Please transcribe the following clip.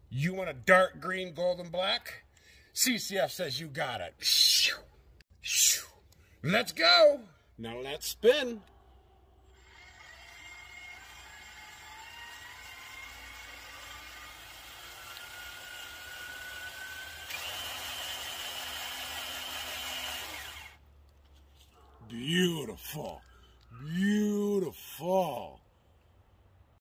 You want a dark green, golden black? CCF says you got it. Let's go. Now let's spin. Beautiful. Beautiful.